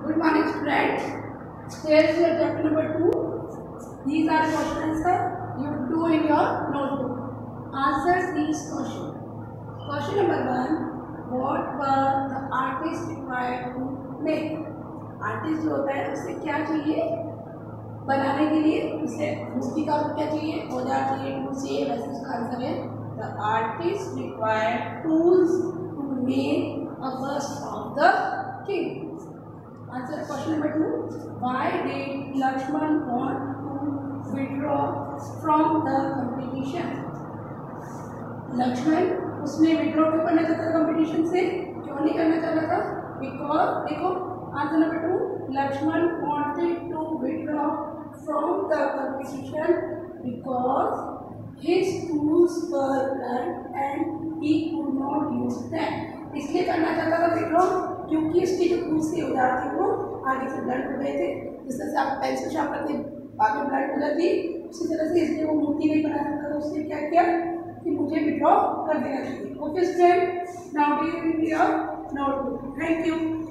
Good morning, students. Here is your chapter number 2. These are questions that you do in your notebook. Answer these questions. Question number 1. What were the artist required to make? Artist जो होता है उसे क्या चाहिए बनाने के लिए? उसे मूर्तिकार को क्या चाहिए? औजार चाहिए, टूल्स चाहिए. वैसे उसका आंसर है the artist required tools to make a bust of the king. Answer question number 2. Why did Lakshman want to withdraw from the competition? Lakshman उसने विड्रॉ क्यों करना चाहता था कंपटीशन से? क्यों नहीं करना चाहता था? बिकॉज देखो answer number 2. Lakshman wanted to withdraw from the competition because his tools were blunt and he could not use them. इसलिए करना चाहता था विड्रॉ क्योंकि उसकी जो टूल्स थे औजार थे वो आगे से ब्लंट हो गए थे. जिस तरह से आप पेंसिल शार्प करते आगे ब्लंट हो जाती, उसी तरह से इसलिए वो मूर्ति नहीं बना सकता था. उसने क्या किया कि मुझे विड्रॉ कर देना चाहिए. Okay student, now we will be your notebook. Thank you.